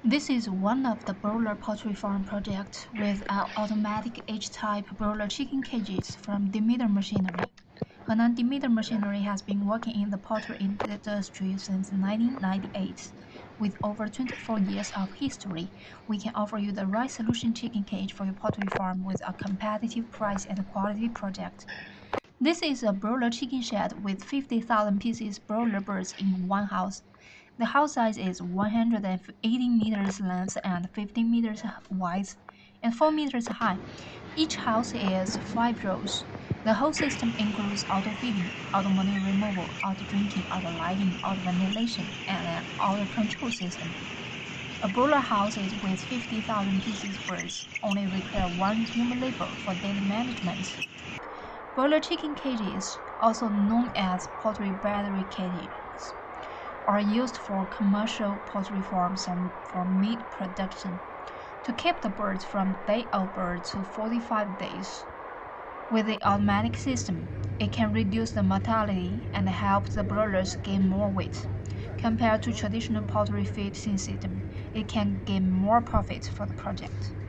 This is one of the broiler poultry farm projects with an automatic H-type broiler chicken cages from Demeter Machinery. Henan Demeter Machinery has been working in the poultry industry since 1998. With over 24 years of history, we can offer you the right solution chicken cage for your poultry farm with a competitive price and quality project. This is a broiler chicken shed with 50,000 pieces broiler birds in one house. The house size is 180 meters length and 15 meters wide and 4 meters high. Each house is 5 rows. The whole system includes auto feeding, auto manure removal, auto drinking, auto lighting, auto ventilation, and an auto control system. A broiler house is with 50,000 pieces birds only require one human labor for daily management. Broiler chicken cages, also known as poultry battery cages, are used for commercial poultry farms and for meat production to keep the birds from day of birth to 45 days. With the automatic system, it can reduce the mortality and help the broilers gain more weight. Compared to traditional poultry feed system, it can gain more profit for the project.